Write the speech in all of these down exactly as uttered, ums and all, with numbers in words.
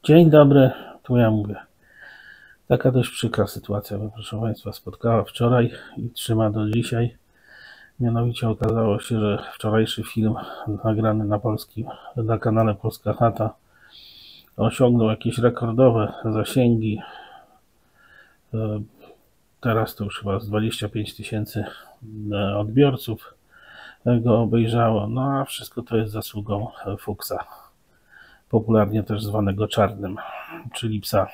Dzień dobry, tu ja mówię. Taka dość przykra sytuacja, proszę Państwa, spotkała wczoraj i trzyma do dzisiaj. Mianowicie okazało się, że wczorajszy film nagrany na polskim, na kanale Polska Chata osiągnął jakieś rekordowe zasięgi. Teraz to już chyba z dwadzieścia pięć tysięcy odbiorców go obejrzało. No a wszystko to jest zasługą Fuchsa, popularnie też zwanego Czarnym, czyli psa.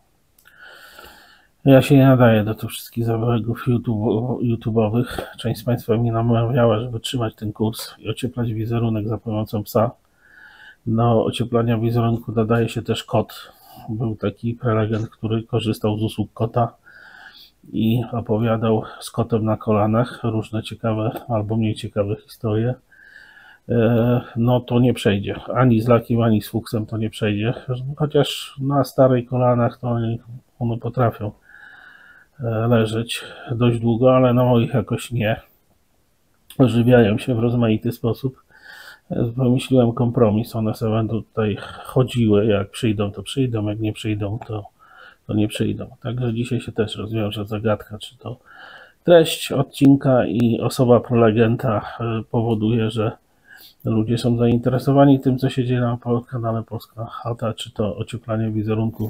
Ja się nie nadaję do tych wszystkich zabawek YouTube'owych. Część z Państwa mnie namawiała, żeby trzymać ten kurs i ocieplać wizerunek za pomocą psa. Do ocieplania wizerunku nadaje się też kot. Był taki prelegent, który korzystał z usług kota i opowiadał z kotem na kolanach różne ciekawe albo mniej ciekawe historie. No to nie przejdzie. Ani z Lakim, ani z Fuchsem to nie przejdzie. Chociaż na starej kolanach to one, one potrafią leżeć dość długo, ale na moich jakoś nie. Ożywiają się w rozmaity sposób. Wymyśliłem kompromis. One sobie będą tutaj chodziły. Jak przyjdą, to przyjdą. Jak nie przyjdą, to, to nie przyjdą. Także dzisiaj się też rozwiąże zagadka, czy to treść odcinka i osoba prelegenta powoduje, że ludzie są zainteresowani tym, co się dzieje na kanale Polska Chata, czy to ocieplanie wizerunku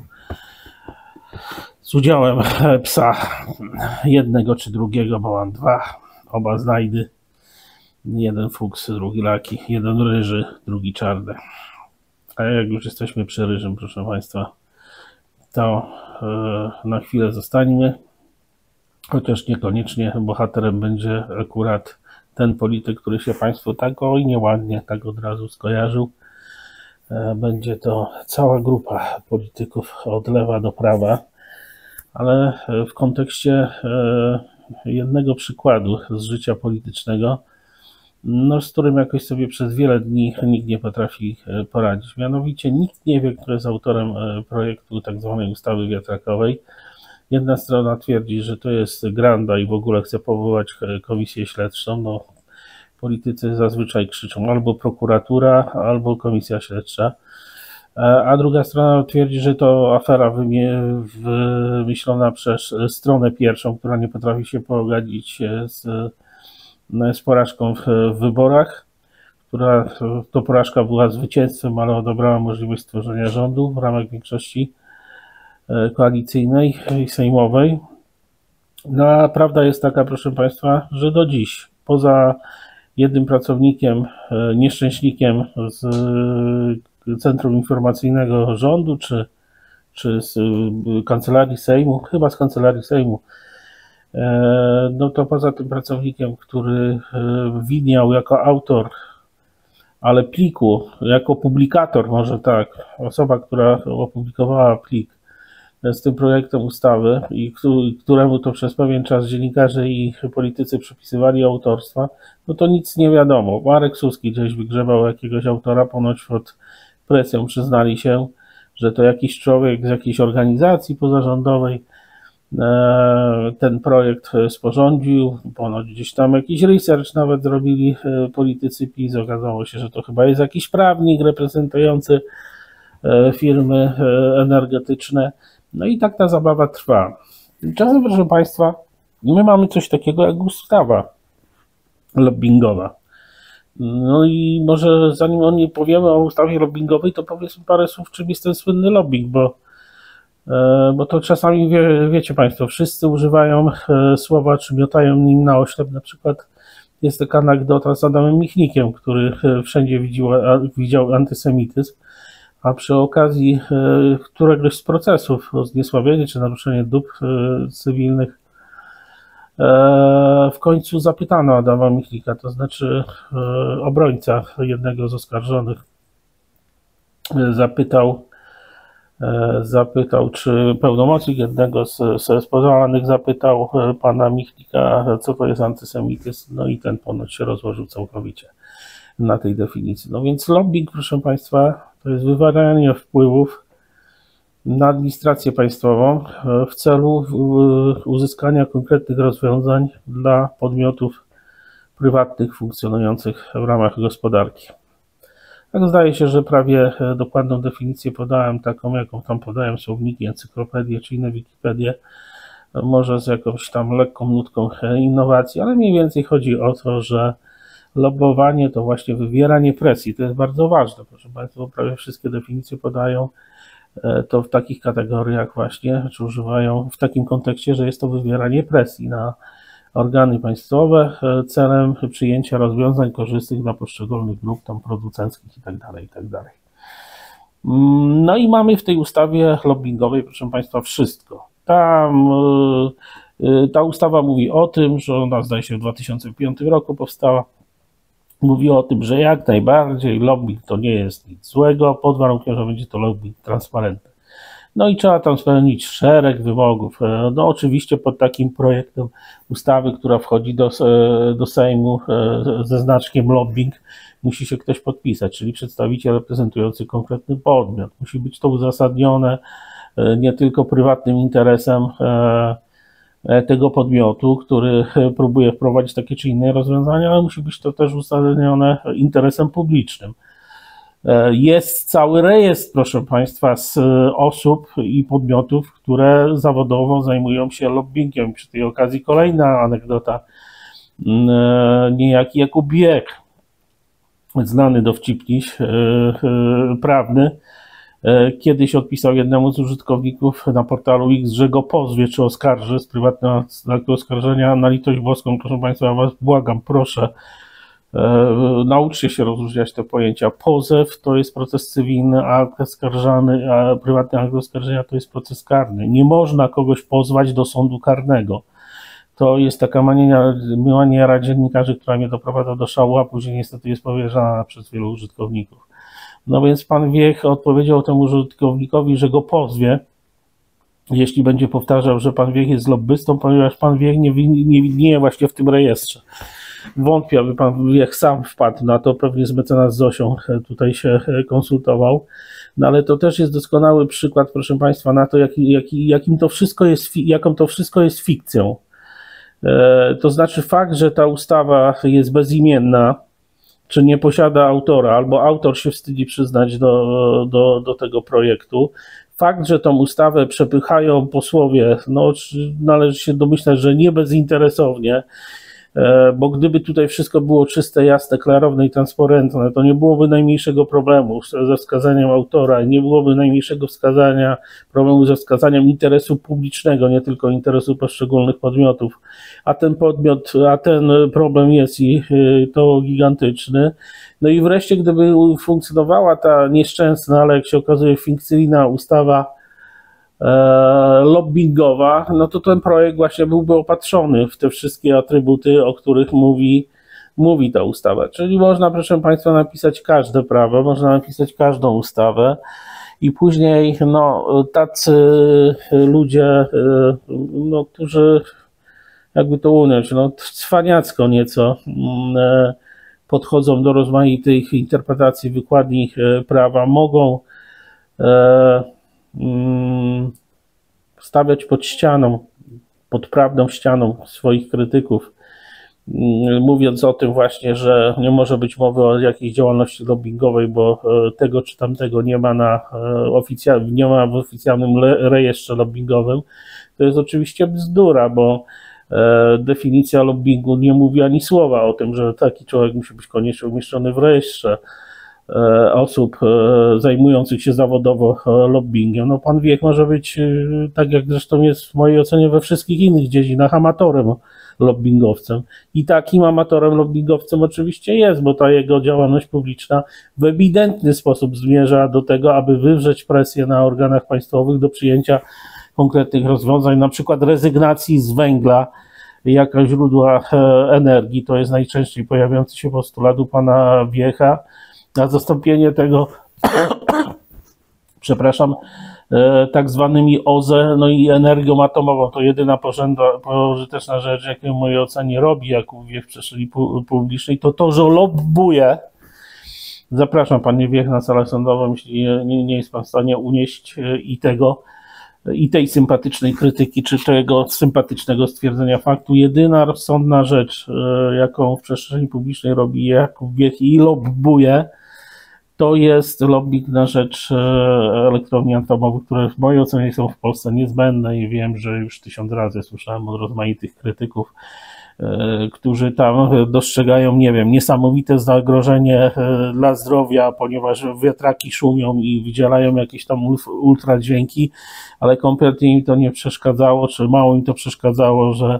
z udziałem psa jednego czy drugiego, bo mam dwa, oba znajdy, jeden Fuchs, drugi Laki, jeden ryży, drugi czarny. A jak już jesteśmy przy ryżym, proszę Państwa, to na chwilę zostańmy, chociaż niekoniecznie bohaterem będzie akurat ten polityk, który się Państwu tak oj nieładnie tak od razu skojarzył. Będzie to cała grupa polityków od lewa do prawa, ale w kontekście jednego przykładu z życia politycznego, no, z którym jakoś sobie przez wiele dni nikt nie potrafi poradzić. Mianowicie nikt nie wie, kto jest autorem projektu tak zwanej ustawy wiatrakowej. Jedna strona twierdzi, że to jest granda i w ogóle chce powołać komisję śledczą. No, politycy zazwyczaj krzyczą albo prokuratura, albo komisja śledcza. A druga strona twierdzi, że to afera wymyślona przez stronę pierwszą, która nie potrafi się pogodzić z, z porażką w wyborach, która to porażka była zwycięstwem, ale odebrała możliwość stworzenia rządu w ramach większości koalicyjnej i sejmowej. No a prawda jest taka, proszę Państwa, że do dziś, poza jednym pracownikiem, nieszczęśnikiem z Centrum Informacyjnego Rządu, czy, czy z Kancelarii Sejmu, chyba z Kancelarii Sejmu, no to poza tym pracownikiem, który widniał jako autor, ale pliku, jako publikator, może tak, osoba, która opublikowała plik z tym projektem ustawy i któremu to przez pewien czas dziennikarze i politycy przypisywali autorstwa, no to nic nie wiadomo. Marek Suski gdzieś wygrzebał jakiegoś autora, ponoć pod presją przyznali się, że to jakiś człowiek z jakiejś organizacji pozarządowej ten projekt sporządził, ponoć gdzieś tam jakiś research nawet zrobili politycy PiS, okazało się, że to chyba jest jakiś prawnik reprezentujący firmy energetyczne. No i tak ta zabawa trwa. Tymczasem, proszę Państwa, my mamy coś takiego jak ustawa lobbingowa. No i może zanim o niej powiemy, o ustawie lobbingowej, to powiedzmy parę słów, czym jest ten słynny lobbying, bo, bo to czasami, wie, wiecie Państwo, wszyscy używają słowa, czy miotają nim na oślep. Na przykład jest taka anegdota z Adamem Michnikiem, który wszędzie widział, widział antysemityzm, a przy okazji któregoś z procesów o zniesławienie czy naruszenie dóbr cywilnych w końcu zapytano Adama Michnika, to znaczy obrońca jednego z oskarżonych, zapytał, zapytał czy pełnomocnik jednego z, z powołanych zapytał pana Michnika, co to jest antysemityzm, no i ten ponoć się rozłożył całkowicie na tej definicji. No więc lobbying, proszę Państwa, to jest wywieranie wpływów na administrację państwową w celu uzyskania konkretnych rozwiązań dla podmiotów prywatnych funkcjonujących w ramach gospodarki. Tak, zdaje się, że prawie dokładną definicję podałem, taką jaką tam podałem słowniki, encyklopedię czy inne Wikipedie, może z jakąś tam lekką nutką innowacji, ale mniej więcej chodzi o to, że lobbowanie to właśnie wywieranie presji. To jest bardzo ważne, proszę Państwa, bo prawie wszystkie definicje podają to w takich kategoriach właśnie, czy używają w takim kontekście, że jest to wywieranie presji na organy państwowe celem przyjęcia rozwiązań korzystnych dla poszczególnych grup tam producenckich itd., itd. No i mamy w tej ustawie lobbingowej, proszę Państwa, wszystko. Tam ta ustawa mówi o tym, że ona zdaje się w dwa tysiące piątym roku powstała. Mówi o tym, że jak najbardziej lobbying to nie jest nic złego, pod warunkiem, że będzie to lobbying transparentny. No i trzeba tam spełnić szereg wymogów. No oczywiście pod takim projektem ustawy, która wchodzi do, do Sejmu ze znaczkiem lobbying, musi się ktoś podpisać, czyli przedstawiciel reprezentujący konkretny podmiot. Musi być to uzasadnione nie tylko prywatnym interesem tego podmiotu, który próbuje wprowadzić takie czy inne rozwiązania, ale musi być to też uzasadnione interesem publicznym. Jest cały rejestr, proszę Państwa, z osób i podmiotów, które zawodowo zajmują się lobbyingiem. Przy tej okazji kolejna anegdota. Niejaki Jakub Bieg, znany dowcipniś prawny, kiedyś odpisał jednemu z użytkowników na portalu X, że go pozwie czy oskarży z prywatnego aktu oskarżenia. Na litość boską, proszę Państwa, ja Was błagam, proszę, nauczcie się rozróżniać te pojęcia. Pozew to jest proces cywilny, a akt oskarżany, a prywatny akt oskarżenia to jest proces karny. Nie można kogoś pozwać do sądu karnego. To jest taka maniera, maniera dziennikarzy, która mnie doprowadza do szału, a później niestety jest powierzana przez wielu użytkowników. No więc pan Wiech odpowiedział temu użytkownikowi, że go pozwie, jeśli będzie powtarzał, że pan Wiech jest lobbystą, ponieważ pan Wiech nie widnieje właśnie w tym rejestrze. Wątpię, aby pan Wiech sam wpadł na to, pewnie z mecenas Zosią tutaj się konsultował, no ale to też jest doskonały przykład, proszę Państwa, na to, jak, jak, jakim to wszystko jest, jaką to wszystko jest fikcją. E, to znaczy fakt, że ta ustawa jest bezimienna, czy nie posiada autora, albo autor się wstydzi przyznać do, do, do tego projektu. Fakt, że tą ustawę przepychają posłowie, no należy się domyślać, że nie bezinteresownie, bo gdyby tutaj wszystko było czyste, jasne, klarowne i transparentne, to nie byłoby najmniejszego problemu ze wskazaniem autora, nie byłoby najmniejszego wskazania, problemu ze wskazaniem interesu publicznego, nie tylko interesu poszczególnych podmiotów, a ten podmiot, a ten problem jest i to gigantyczny. No i wreszcie, gdyby funkcjonowała ta nieszczęsna, ale jak się okazuje fikcyjna ustawa lobbingowa, no to ten projekt właśnie byłby opatrzony w te wszystkie atrybuty, o których mówi, mówi ta ustawa. Czyli można, proszę Państwa, napisać każde prawo, można napisać każdą ustawę i później no, tacy ludzie, no, którzy, jakby to ująć, no, cwaniacko nieco podchodzą do rozmaitych interpretacji, wykładni prawa, mogą stawiać pod ścianą, pod prawdą ścianą swoich krytyków, mówiąc o tym właśnie, że nie może być mowy o jakiejś działalności lobbingowej, bo tego czy tamtego nie ma, na oficjal, nie ma w oficjalnym rejestrze lobbingowym. To jest oczywiście bzdura, bo definicja lobbingu nie mówi ani słowa o tym, że taki człowiek musi być koniecznie umieszczony w rejestrze osób zajmujących się zawodowo lobbingiem. No pan Wiech może być, tak jak zresztą jest w mojej ocenie we wszystkich innych dziedzinach, amatorem lobbingowcem. I takim amatorem lobbingowcem oczywiście jest, bo ta jego działalność publiczna w ewidentny sposób zmierza do tego, aby wywrzeć presję na organach państwowych do przyjęcia konkretnych rozwiązań, na przykład rezygnacji z węgla jako źródła energii. To jest najczęściej pojawiający się postulat u pana Wiecha, na zastąpienie tego, przepraszam, tak zwanymi O Z E, no i energią atomową. To jedyna pożyteczna rzecz, jaką w mojej ocenie robi Jakub Wiech w przestrzeni publicznej, to to, że lobbuje. Zapraszam panie Wiech na salę sądową, jeśli nie, nie jest pan w stanie unieść i tego, i tej sympatycznej krytyki, czy tego sympatycznego stwierdzenia faktu. Jedyna rozsądna rzecz, jaką w przestrzeni publicznej robi Jakub Wiech i lobbuje, to jest lobbying na rzecz elektrowni atomowych, które w mojej ocenie są w Polsce niezbędne i wiem, że już tysiąc razy słyszałem od rozmaitych krytyków, którzy tam dostrzegają, nie wiem, niesamowite zagrożenie dla zdrowia, ponieważ wiatraki szumią i wydzielają jakieś tam ultradźwięki, ale kompletnie im to nie przeszkadzało, czy mało im to przeszkadzało, że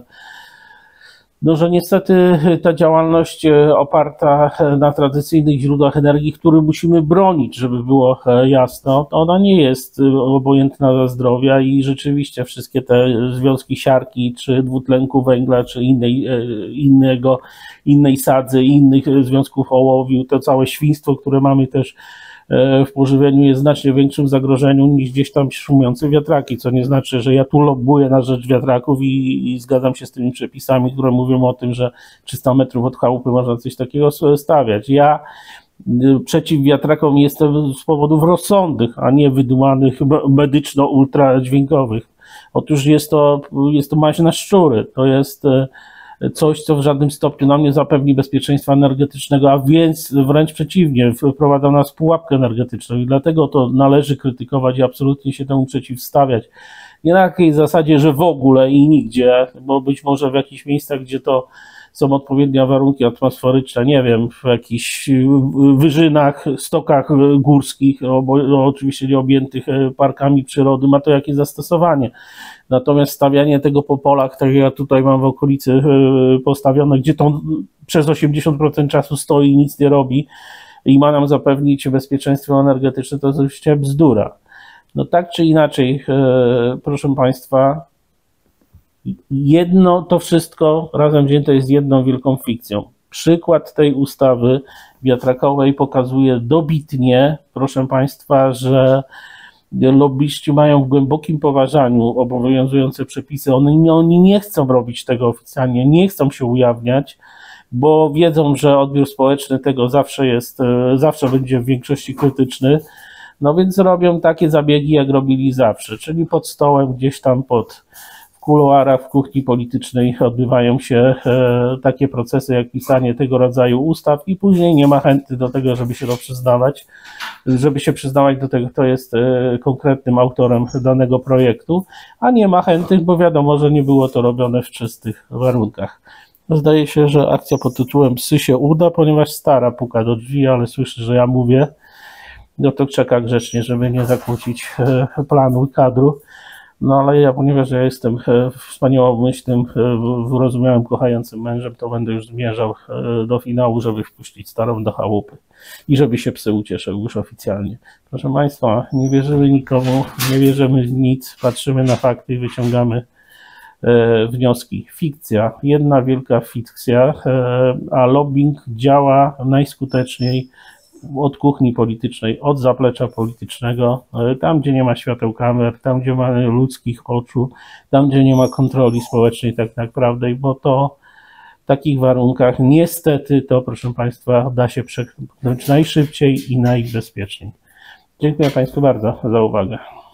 no, że niestety ta działalność oparta na tradycyjnych źródłach energii, które musimy bronić, żeby było jasno, to ona nie jest obojętna dla zdrowia i rzeczywiście wszystkie te związki siarki, czy dwutlenku węgla, czy innej, innego, innej sadzy, innych związków ołowiu, to całe świństwo, które mamy też w pożywieniu, jest znacznie większym zagrożeniem niż gdzieś tam szumiące wiatraki, co nie znaczy, że ja tu lobbuję na rzecz wiatraków i, i zgadzam się z tymi przepisami, które mówią o tym, że trzysta metrów od chałupy można coś takiego stawiać. Ja przeciw wiatrakom jestem z powodów rozsądnych, a nie wydumanych medyczno-ultradźwiękowych. Otóż jest to, jest to maź na szczury, to jest coś, co w żadnym stopniu nam nie zapewni bezpieczeństwa energetycznego, a więc wręcz przeciwnie, wprowadza nas w pułapkę energetyczną i dlatego to należy krytykować i absolutnie się temu przeciwstawiać. Nie na takiej zasadzie, że w ogóle i nigdzie, bo być może w jakichś miejscach, gdzie to są odpowiednie warunki atmosferyczne, nie wiem, w jakichś wyżynach, stokach górskich, no, oczywiście nie objętych parkami przyrody, ma to jakieś zastosowanie. Natomiast stawianie tego po polach, tak jak ja tutaj mam w okolicy postawione, gdzie to przez osiemdziesiąt procent czasu stoi i nic nie robi i ma nam zapewnić bezpieczeństwo energetyczne, to jest oczywiście bzdura. No tak czy inaczej, proszę Państwa, jedno to wszystko razem wzięte jest jedną wielką fikcją. Przykład tej ustawy wiatrakowej pokazuje dobitnie, proszę Państwa, że lobbyści mają w głębokim poważaniu obowiązujące przepisy. Oni, oni nie chcą robić tego oficjalnie, nie chcą się ujawniać, bo wiedzą, że odbiór społeczny tego zawsze jest, zawsze będzie w większości krytyczny. No więc robią takie zabiegi, jak robili zawsze, czyli pod stołem, gdzieś tam pod w kuluarach, w kuchni politycznej odbywają się e, takie procesy, jak pisanie tego rodzaju ustaw i później nie ma chęty do tego, żeby się to przyznawać, żeby się przyznawać do tego, kto jest e, konkretnym autorem danego projektu, a nie ma chętnych, bo wiadomo, że nie było to robione w czystych warunkach. Zdaje się, że akcja pod tytułem Psy się uda, ponieważ stara puka do drzwi, ale słyszy, że ja mówię, no to czeka grzecznie, żeby nie zakłócić e, planu i kadru. No ale ja, ponieważ ja jestem wspaniałomyślnym, wyrozumiałym, kochającym mężem, to będę już zmierzał do finału, żeby wpuścić starą do chałupy i żeby się psy ucieszył już oficjalnie. Proszę Państwa, nie wierzymy nikomu, nie wierzymy w nic, patrzymy na fakty i wyciągamy wnioski. Fikcja, jedna wielka fikcja, a lobbying działa najskuteczniej od kuchni politycznej, od zaplecza politycznego, tam gdzie nie ma świateł kamer, tam gdzie ma ludzkich oczu, tam gdzie nie ma kontroli społecznej tak naprawdę, bo to w takich warunkach niestety to, proszę Państwa, da się przekonać najszybciej i najbezpieczniej. Dziękuję Państwu bardzo za uwagę.